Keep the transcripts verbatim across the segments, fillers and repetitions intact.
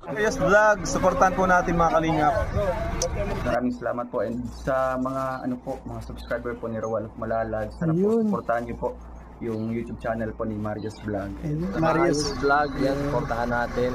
Yes, vlog, supportan po natin mga kalingap. Maraming salamat po, and sa mga ano po, mga subscriber po ni Rowan of Malalag, sana po supportahan niyo po yung YouTube channel po ni Marius Vlog. Marius Vlog, yan, supportahan natin.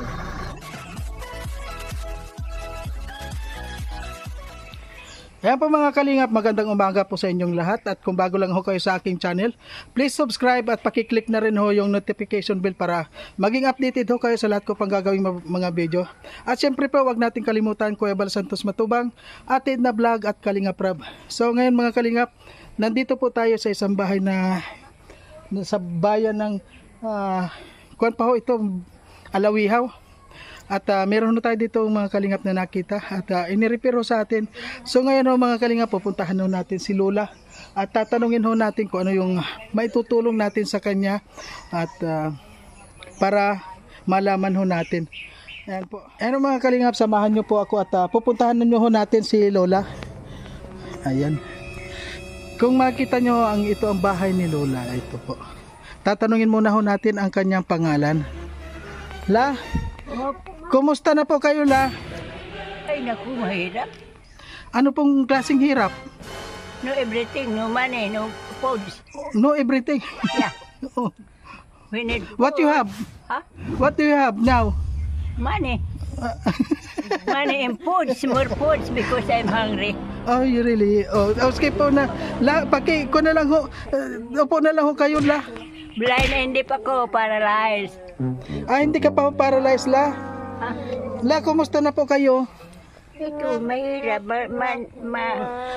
Ayan po mga kalingap, magandang umaga po sa inyong lahat, at kung bago lang ho kayo sa aking channel, please subscribe at pakiclick na rin ho yung notification bell para maging updated ho kayo sa lahat ko pang gagawing mga video. At syempre po, wag natin kalimutan Kuya Bal Santos Matubang, Atid na Vlog at Kalingap Rab. So ngayon mga kalingap, nandito po tayo sa isang bahay na, na sa bayan ng uh, kuwan pa ho ito, Alawihaw. At uh, meron na tayo dito mga kalingap na nakita at uh, inirepair ho sa atin. So ngayon ho mga kalingap, pupuntahan ho natin si Lola at tatanungin ho natin kung ano yung maitutulong natin sa kanya at uh, para malaman ho natin. Ayan po. Ayan mga kalingap, samahan nyo po ako at uh, pupuntahan nyo ho natin si Lola. Ayan. Kung makita nyo, ang ito ang bahay ni Lola. Ito po. Tatanungin muna ho natin ang kanyang pangalan. La, kumusta na po kayo, La? Ay naku, mahirap. Ano pong klaseng hirap? No everything, no money, no foods. No everything. Yeah. Oh. We need What you have? Huh? What do you have now? Money. Money and foods, more foods because I'm hungry. Oh, you really? Oh, okay po na. La, paki ko na lang ho. Uh, upo na lang ho kayo, La. Blind na hindi pa ko paralyzed. Ah, hindi ka pa paralyzed, La? Huh? La, kumusta na po kayo? Ito, mahirap. Ma, ma, ma.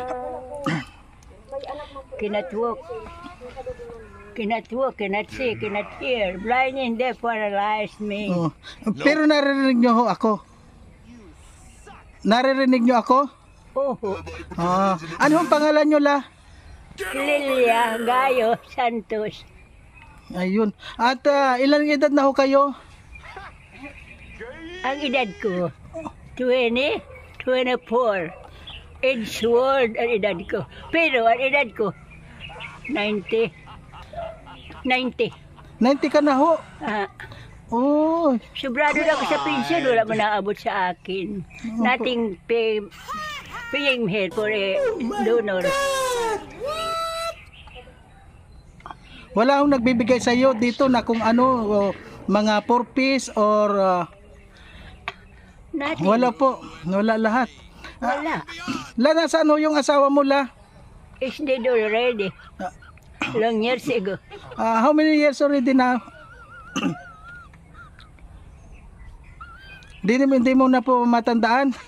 Cannot walk. Cannot walk, cannot see, cannot hear. Blind and deaf paralyzed me. Oh. Pero naririnig nyo ho ako. Naririnig nyo ako? Oo. Ah, ano ang pangalan nyo, La? Lilia Gayo Santos. Ayun. At uh, ilang edad na ho kayo? Ang edad ko, twenty, twenty-four. Edgeworth ang edad ko. Pero ang edad ko, ninety. ninety. ninety ka na ho? Ah, Oh. sobrado na ako sa pension, wala mo naabot sa akin. Nothing pay, paying here for a donor. Wala akong nagbibigay sa iyo dito na kung ano, oh, mga four piece or uh, Nothing. wala po. Wala lahat. Wala. La, nasaan ho yung asawa mo, La? It's dead already. Long years ago. Uh, how many years already now? Hindi, hindi mo na po matandaan?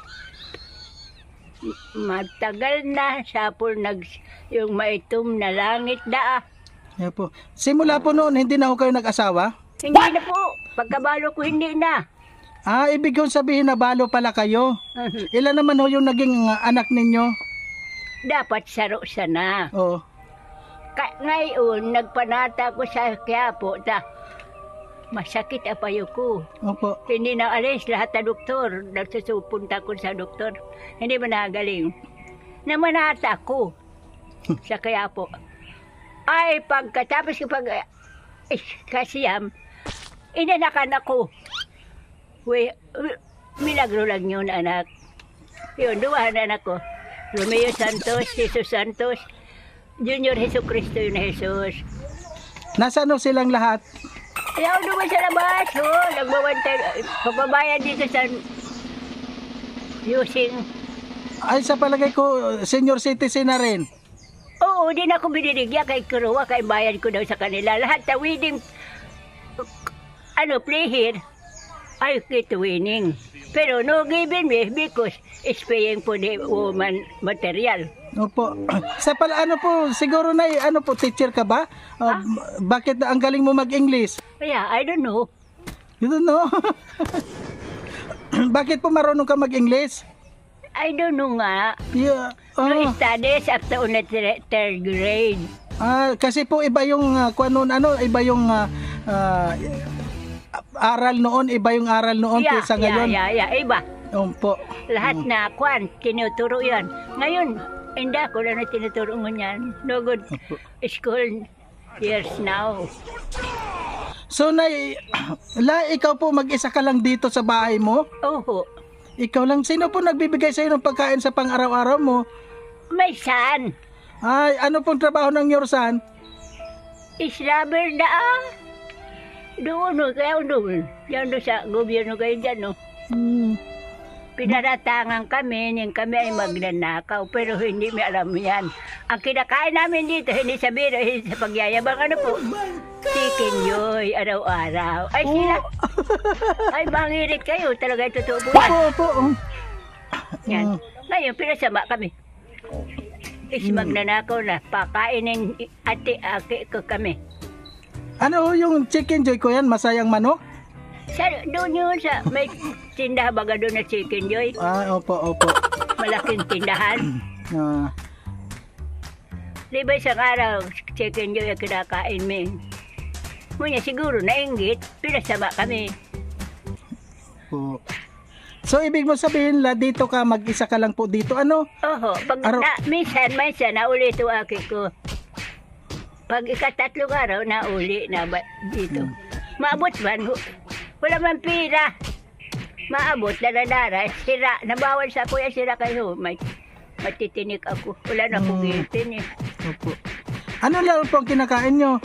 Matagal na, sapol nag, yung maitom na langit daa. Yan po. Simula po noon, hindi na ho kayo nag-asawa? Hindi na po. Pagkabalo ko, hindi na. Ah, ibig kong sabihin na balo pala kayo. Ilan naman ho yung naging uh, anak ninyo? Dapat saro sana. Oo. Ka ngayon, nagpanata ko sa Quiapo. Ta, masakit ang payo ko. Opo. Hindi na alis lahat na doktor. Nagsusupunta ko sa doktor. Hindi ba nagaling? Namanata ko sa Quiapo. Ay, pagkatapos ko pag eh, kasiyam, inanakan ako. We, we, milagro lang yun, anak. Yun, duwahan anak ko. Romeo Santos, Jesus Santos, Junior Jesu Cristo yun na Jesus. Nasaan ho silang lahat? Ayaw naman sa labas, oh. Nagbawantay, pagbabayan dito sa using. Ay, sa palagay ko, senior citizen na rin. Oo, di na ako binibigyan kay Kuruwa, kay bayan ko daw sa kanila. Lahat na winning, ano, play here, I get winning. Pero no given me because it's paying for the woman material. Opo. Sa pala, ano po, siguro na, ano po, teacher ka ba? Uh, bakit ang galing mo mag-English? Yeah, I don't know. You don't know? Bakit po marunong ka mag-English? I don't know nga. Yeah. No Oh. studies up to on the thir- third grade. Ah, kasi po iba yung uh, kung ano, ano, iba yung uh, uh, aral noon, iba yung aral noon Yeah, kaysa yeah, ngayon. yeah, yeah, iba. Opo. Lahat na kwan, tinuturo yan. Ngayon, hindi ako na na tinuturo mo yan. No good school years now. So, Nay, la, ikaw po mag-isa ka lang dito sa bahay mo? Oo. Ikaw lang, sino po nagbibigay sa'yo ng pagkain sa pang-araw-araw mo? May san. Ay, ano pong trabaho ng Yorsan? Islamer na ah. Doon, no, kaya doon. Yan doon sa gobyerno kayo dyan, no. Hmm. Pinaratangan kami, yung kami ay magnanakaw, pero hindi may alam yan. Ang kinakain namin dito, hindi sa biro, hindi sa pagyayabang, ano po? Chicken joy, araw-araw. Ay sila, ay mangirit kayo, talaga totoo po yan. Opo, opo. Yan. Mm. Ngayon, pinasama kami. Is magnanakaw na, pakainin ati-aki ko kami. Ano yung chicken joy ko yan? Masayang manok? Sa, doon yun sa, may tindahan baga doon na chicken joy. Ah, opo, opo. Malaking tindahan. Ah, Di ba isang araw, chicken joy ang kinakain mo. Ngunit siguro nainggit, pinasama kami. po. So, ibig mo sabihin, la, dito ka, mag-isa ka lang po dito, ano? Oho, pag Araw- na, minsan, minsan, nauli ito aki ko. Pag ikatatlong araw, nauli na ba dito. Maabot man, hu- wala man pira. Maabot, daladara, sira. Nabawal sa kuya, sira kayo. May, matitinik ako. Wala na akong Hmm. ngipin eh. Opo. Ano lang po ang kinakain nyo?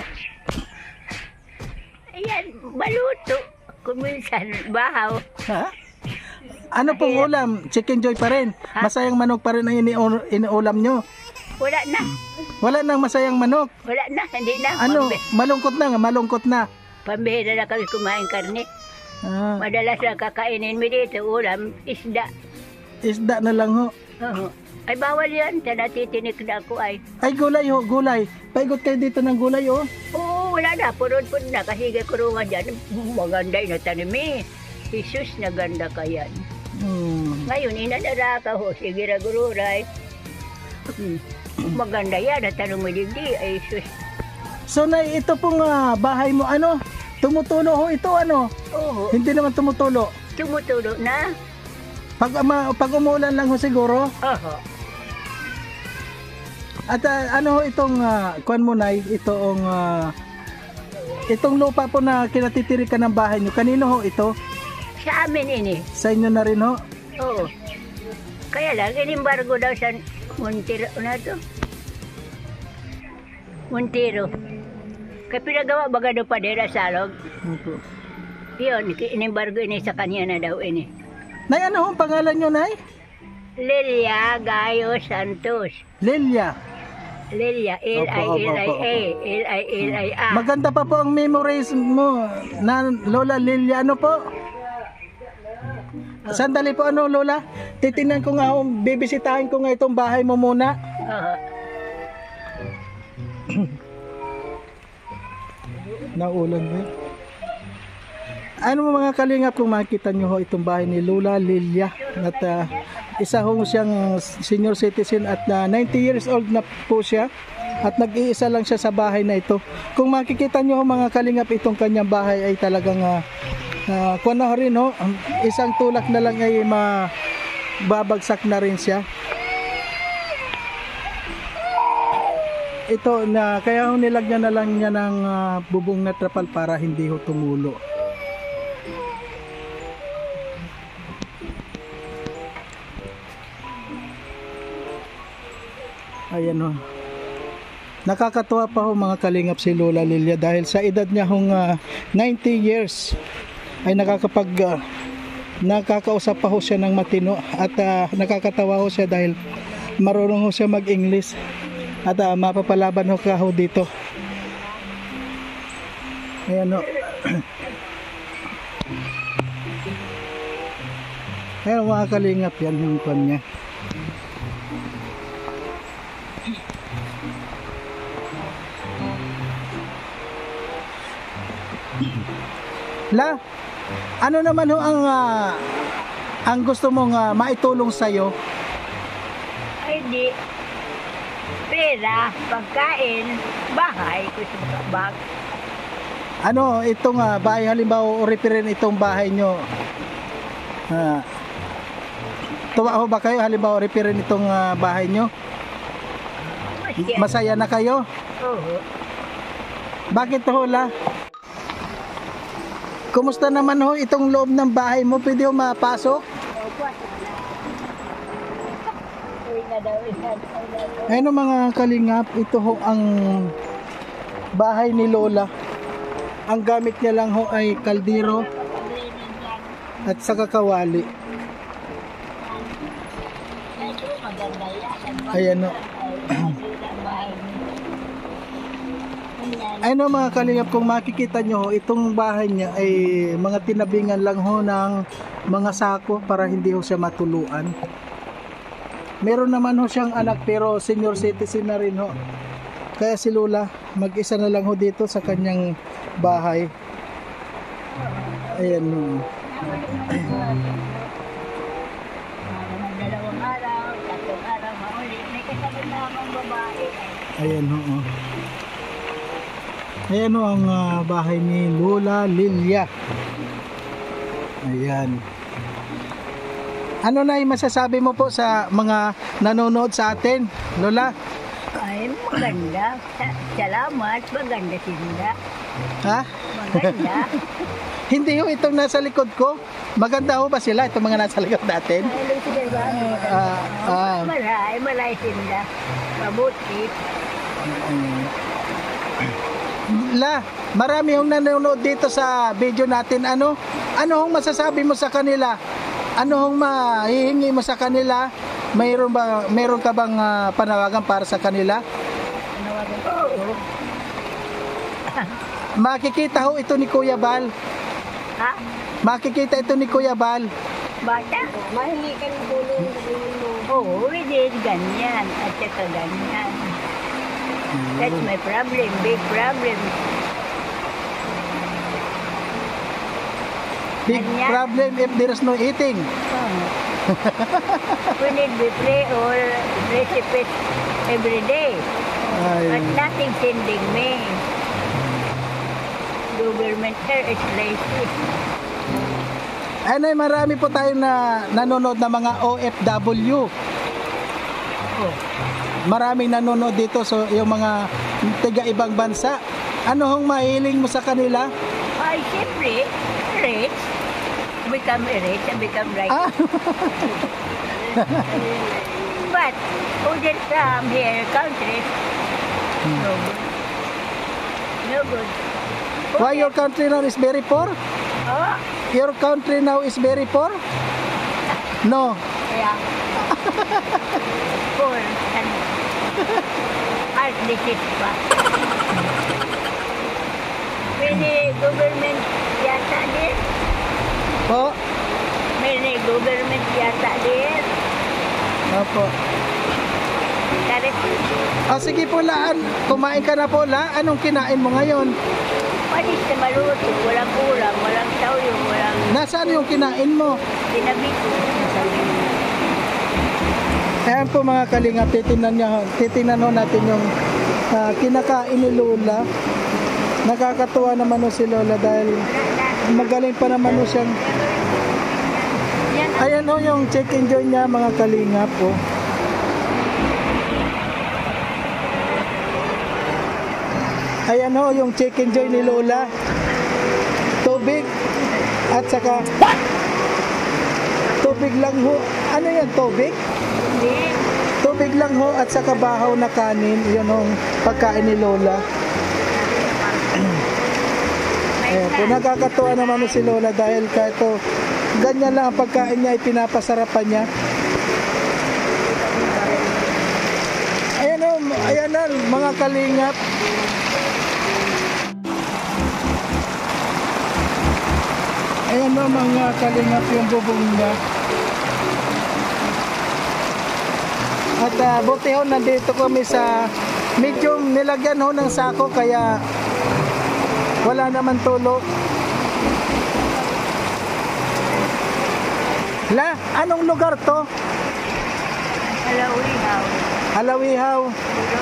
Ayan, baluto. Kung minsan, bahaw. Ha? Ano pong ulam? Chicken joy pa rin? Ha? Masayang manok pa rin ang ini- iniulam nyo? Wala na. Wala nang masayang manok? Wala na, hindi na. Ano? Pambi- Malungkot na nga, malungkot na. Pambihira na kami kumain karne. Ah, Madalas na kakainin mo dito, ulam, isda. isda na lang ho. Oo. Ay, bawal yan. Ta natitinik na ako ay. Ay, gulay ho, gulay. Paigot kayo dito ng gulay oh. Oo, wala na. Purod-purod na. Kasi kay kurungan dyan. Maganda yung natanim eh. Jesus, naganda ka yan. Hmm. Ngayon, inadara ka ho. Sige, ragururay. Hmm. Maganda yan. Natanong mo digdi. Ay, Jesus. So, na ito pong ah, bahay mo, ano? Tumutulo ho ito, ano? Oo. Hindi naman tumutulo. Tumutulo na. Pag, ama, pag umulan lang ho siguro. Oo. At ah, ano ho itong, uh, kuan mo na, itong, ah, itong lupa po na kinatitirikan ng bahay nyo. Kanino ho ito? Sa amin ini. Sa inyo na rin ho? Oo. Kaya lang, inimbargo daw sa Montero na to. Montero. Kaya pinagawa baga doon pa dira sa log. Opo. Yun, inimbargo ini sa kanya na daw ini. Nay, ano ho ang pangalan nyo, Nay? Lilia Gayo Santos. Lilia. Lilia, L I L I A. L I L I A. Maganda pa po ang memories mo na Lola Lilia. Ano po? Sandali po, ano Lola? Titingnan ko nga, um, bibisitahin ko nga itong bahay mo muna. Oo. Naulan ba? Ano mo mga kalingap kung makikita nyo ho itong bahay ni Lola Lilia at ah, isa ho siyang senior citizen at ah, ninety years old na po siya at nag-iisa lang siya sa bahay na ito. Kung makikita nyo ho mga kalingap itong kanyang bahay ay talagang uh, uh, kuwan na ho rin ho, isang tulak na lang ay mababagsak na rin siya. Ito na kaya ho nilagyan na lang niya ng ah, bubong na trapal para hindi ho tumulo. Ayan ho. Nakakatuwa pa ho mga kalingap si Lola Lilia dahil sa edad niya hong ah, ninety years ay nakakapag ah, nakakausap pa ho siya ng matino at ah, nakakatawa ho siya dahil marunong ho siya mag-English at ah, mapapalaban ho ka ho dito. Ayan ho. Ayan mga kalingap, yan yung kwan niya. La, ano naman ho ang ah, ang gusto mong ah, maitulong sa iyo? Ay di. Pera, pagkain, bahay. Gusto mo ka bag. Ano itong ah, bahay halimbawa o referin itong bahay nyo? Ah, tuwa ho ba kayo halimbawa referin itong ah, bahay nyo? Masya. Masaya na kayo? Oo. Bakit ho la? Kumusta naman ho itong loob ng bahay mo? Pwede ho mapasok? Uwi na daw, uwi na daw. Ayun o mga kalingap, ito ho ang bahay ni Lola. Ang gamit niya lang ho ay kaldero at saka kawali. Ayan o. Ayun o mga kalingap, kung makikita nyo ho, itong bahay niya ay mga tinabingan lang ho ng mga sako para hindi ho siya matuluan. Meron naman ho siyang anak pero senior citizen na rin ho. Kaya si Lola mag-isa na lang ho dito sa kanyang bahay. Ayan ho. Dalawang araw, tatlong araw, maulit. May kasama na akong babae. Ayan ho. Oh. Ayan ho ang uh, bahay ni Lola Lilia. Ayan. Ano na yung masasabi mo po sa mga nanonood sa atin, Lola? Ay, maganda. Sa- Salamat. Maganda sila. Ha? Maganda. Hindi ho itong nasa likod ko. Maganda ho ba sila itong mga nasa likod natin? Ay, sila ba? Ah, ah. Malay, malay sila. Mabuti. La, marami hong nanonood dito sa video natin. Ano? Ano hong masasabi mo sa kanila? Ano hong mahihingi mo sa kanila? Mayroon ba mayroon ka bang uh, panawagan para sa kanila? Nawagan ko. Oo. Makikita ho ito ni Kuya Bal. Ha? Makikita ito ni Kuya Bal. Bata? Mahingi ka ng tulong sa mo. Oo, hindi. Ganyan. At saka ganyan. That's my problem. Big problem. Big Ganyan. problem if there is no eating. Oh. We need to pray or recipes every day. But Ay. nothing sending me. Government here is lazy. Ano, marami po tayo na nanonood na mga O F W. Oh. Maraming nanonood dito so yung mga tiga ibang bansa. Ano hong mahiling mo sa kanila? Ay, siyempre, rich. Become rich and become right. Ah, But who did come here, countries? No good. No good. why your country now is very poor? Oh, Your country now is very poor? No. yeah. Poor and heart disease pa. Many government yata din. Po. Many government yata din. Opo. Correct. Ah, sige po, La. An- Kumain ka na po, La. Anong kinain mo ngayon? Panis na maluto. Walang ulam, walang sauyo, walang Nasaan yung kinain mo? sinabi ko. Ayan po mga kalinga, titingnan, niya, titingnan ho natin yung ah, kinakain ni Lola. Nakakatuwa naman ho si Lola dahil magaling pa naman ho siyang... Yan, Ayan ho yung chicken joy niya mga kalinga po. Ayan ho yung chicken joy ni Lola. Tubig at saka... Tubig lang ho. Ano yan, tubig? hindi. Tubig lang ho at saka bahaw na kanin. Yun ang pagkain ni Lola. Ayan po, nakakatuwa naman si Lola dahil kahit to, ganyan lang ang pagkain niya, ipinapasarapan niya. Ayan o, ayan na, mga kalingap. Ayan o, mga kalingap yung bubong niya. At uh, buti ho, nandito kami sa medyo nilagyan ho ng sako kaya wala naman tulo. La, anong lugar to? Hello, Ihaw. Halawihaw. Puro.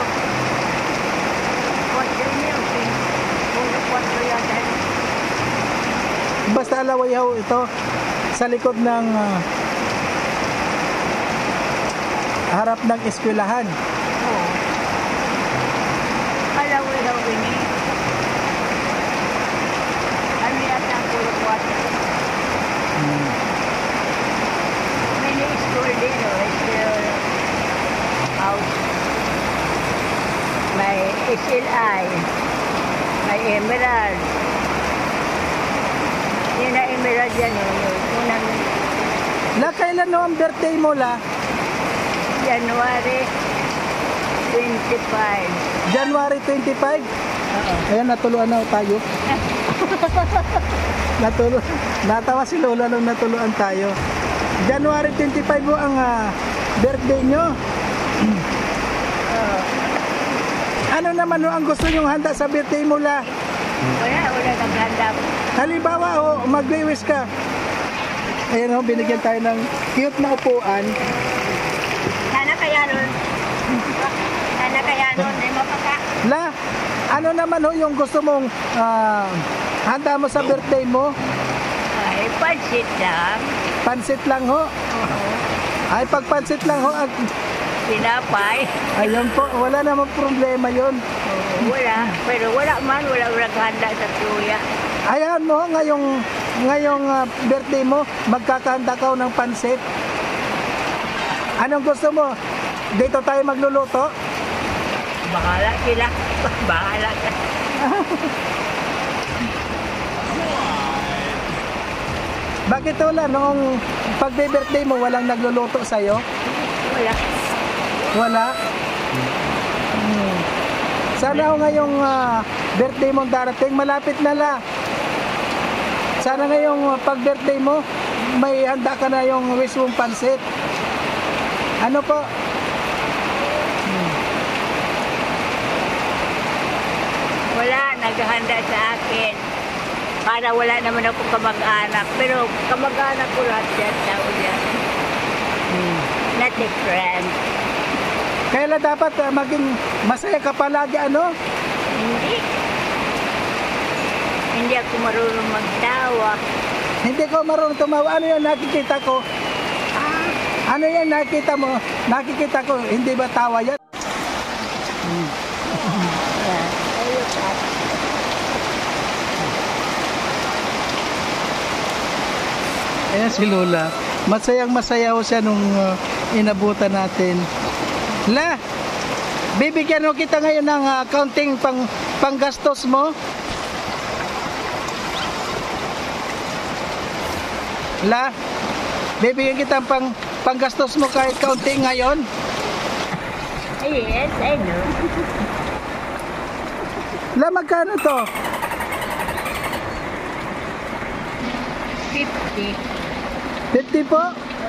Kwatro niya. Puro kwatro yata. Basta Halawihaw ito. Sa likod ng ah, harap ng eskwelahan. Oo. Hello, Ihaw ini. Ano yata ang puro what. Many school din, oh, still out. May S L I, may Emerald. Yun na Emerald yan, oh, yung unang La, kailan no ang birthday mo, La? January twenty-five. January twenty-five? Oo. Ayan, natuluan na tayo. Natulo, natawa si Lola nung natuluan tayo. January twenty-five mo ang ah, birthday nyo. Oo. Ano naman no ang gusto nyong handa sa birthday mo, La? Wala, wala naghanda. Halimbawa, oh, mag-wish ka. Ayan, oh, binigyan tayo ng cute na upuan. Sana kaya nun. Sana kaya nun, ay mapaka. La, ano naman ho yung gusto mong ah, handa mo sa birthday mo? Ay, pansit lang. Pansit lang ho. Oo. Ay, pag pansit lang ho, at, Pinapay. ayun po, wala namang problema yun. Oo, wala. Pero wala man, wala wala handa sa tuya. Ayan mo, ngayong, ngayong ah, birthday mo, magkakahanda ka ho ng pansit. Anong gusto mo? Dito tayo magluluto? Bahala sila. Bahala ka. Bakit wala? Noong pag-birthday mo, walang nagluluto sa'yo? Wala. Wala? Hmm. Sana ho ngayong ah, birthday mong darating, malapit na La. Sana ngayong ah, pag-birthday mo, may handa ka na yung wish mong pansit. Ano po? Wala, naghahanda sa akin. Para wala naman ako kamag-anak. Pero kamag-anak ko lahat yan, tao yan. Not a friend. Kailan dapat ah, maging masaya ka palagi, ano? Hindi. Hindi ako marunong magtawa. Hindi ko marunong tumawa. Ano yung nakikita ko? Ano yan nakikita mo? Nakikita ko, hindi ba tawa yan? Ayos at Ayan si Lola. Masayang masaya ho siya nung uh, inabutan natin. La, bibigyan ho kita ngayon ng uh, counting pang, panggastos mo. La, bibigyan kita pang panggastos mo kahit counting ngayon. yes, I know. La, magkano to? Fifty. fifty po?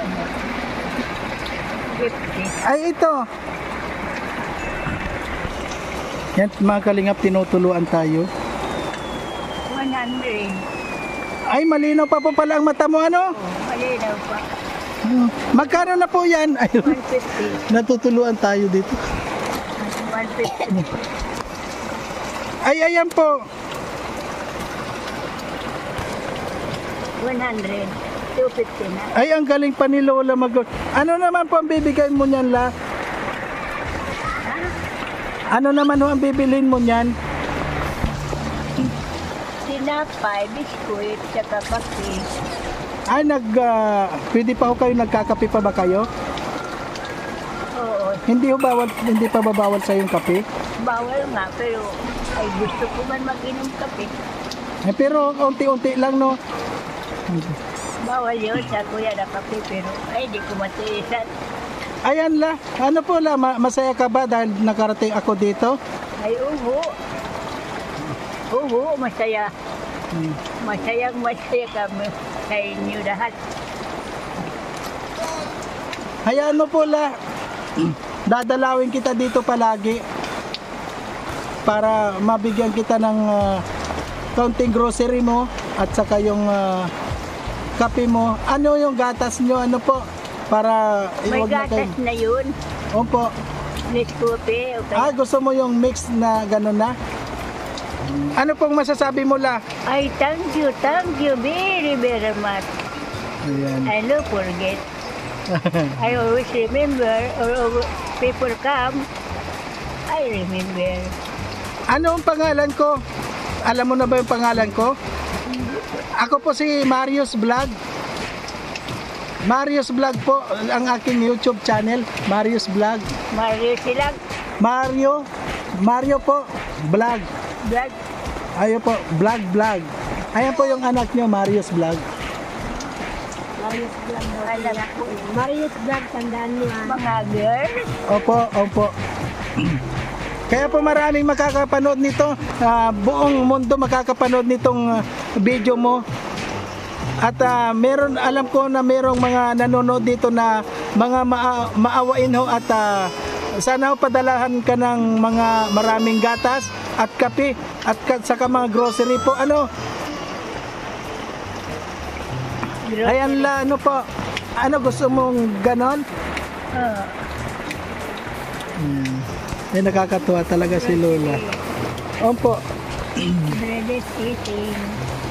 Fifty. Ay, ito. Yan, mga kalingap, tinutuluan tayo. One hundred. Ay, malinaw pa po pala ang mata mo, ano? Oh, malinaw pa. Hmm. Magkano na po yan? Ayun, One fifty. natutuluan tayo dito. One fifty. Ay, ayan po. One hundred. Two fifty na. Ay, ang galing pa ni Lola mag... Ano naman po ang bibigay mo niyan, La? Ano naman ho ang bibilhin mo niyan? Tinapay, biskuit, saka kape. Ay, nag... ah, pwede pa ho kayo, nagkakape pa ba kayo? Oo. Hindi ho bawal, hindi pa babawal sa yung kape? Bawal nga, pero ay gusto ko man mag-inom kape. Eh, pero unti-unti lang, no? Bawal yun sa kuya na kape, pero ay di ko matiisan. Ayan, La. Ano po, La? Ma- masaya ka ba dahil nakarating ako dito? Ay uho. Uho, masaya. Masayang masaya kami sa inyo lahat. Hayaan mo po, La. Dadalawin kita dito palagi para mabigyan kita ng ah, kaunting grocery mo at saka yung ah, kape mo. Ano yung gatas nyo? Ano po? Para May iwag na gatas kayo. na yun. Opo. Nescope, okay. Ah, gusto mo yung mix na gano'n na? Ano pong masasabi mo, La? Ay, thank you, thank you very, very much. Ayan. I don't forget. I always remember, or, or people come, I remember. Ano ang pangalan ko? Alam mo na ba yung pangalan ko? Ako po si Marius Vlog. Marius Vlog po ang aking YouTube channel, Marius Vlog. Mario silang Mario, Mario po, Vlog. vlog. Ayo po, Vlog Vlog. Ayan po yung anak niyo, Marius Vlog. Marius vlog. Alam ko. Marius vlog, tandaan mo. Mga girl. Opo, opo. Kaya po maraming makakapanood nito, ah, buong mundo makakapanood nitong ah, video mo. At ah, meron, alam ko na merong mga nanonood dito na mga maa- maawain ho at ah, sana ho padalahan ka ng mga maraming gatas at kape at ka- saka mga grocery po. Ano? Ayan la, ano po? Ano gusto mong ganon? Oh. Hmm. Ay, nakakatuwa talaga si Lola. Opo. Bread is eating.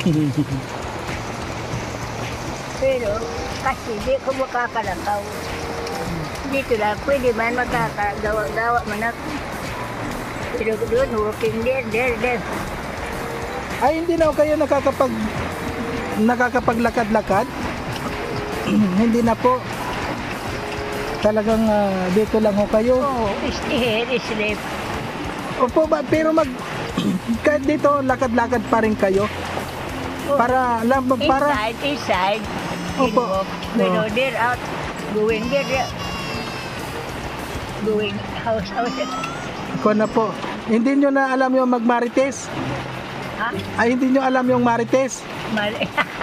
Pero kasi di ko makakalakaw. Dito lang, pwede man makakagawa-gawa man ako. Pero doon, working there, there, there. Ay, hindi na ho kayo nakakapag nakakapaglakad-lakad? Hindi na po. Talagang ah, dito lang ho kayo. Oh, stay here, sleep. Opo ba, pero mag kahit dito lakad-lakad pa rin kayo. Para lang para Inside, inside. Opo. Walk. Pero Oh. there, out. Going there, there. Going house, house. ko na po. Hindi nyo na alam yung magmarites? Ha? Ay, hindi nyo alam yung marites? Mali.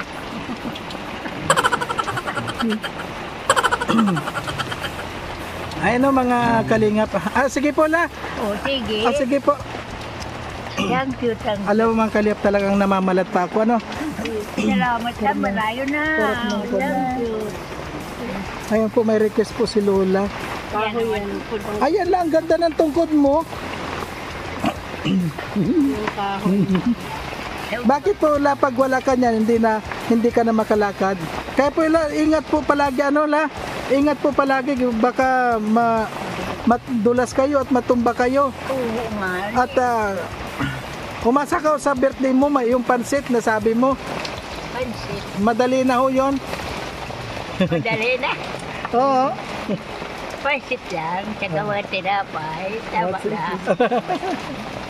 Ay, no, mga kalingap. Ah, sige po la. Oh, sige. Ah, sige po. Thank you, thank you. Alam mo mga kalingap, talagang namamalat pa ako, ano? Salamat ka, malayo na. Sarap ng Thank kumain. you. Ayun po, may request po si Lola. Yan naman. Ayan lang, ganda ng tungkod mo. Bakit po la pag wala ka niyan, hindi na hindi ka na makalakad? Kaya po la, ingat po palagi ano la. Ingat po palagi baka ma, matulas kayo at matumba kayo. Oo nga. At uh, umasa ka sa birthday mo, may yung pansit na sabi mo. Pansit. Madali na ho 'yon. Madali na. Oo. Pansit lang. Tsaka mga tinapay. Tama na.